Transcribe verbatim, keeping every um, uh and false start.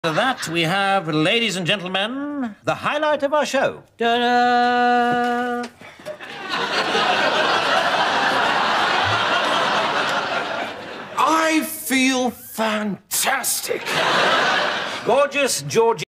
After that, we have, ladies and gentlemen, the highlight of our show. Ta-da! I feel fantastic. Gorgeous Georgie.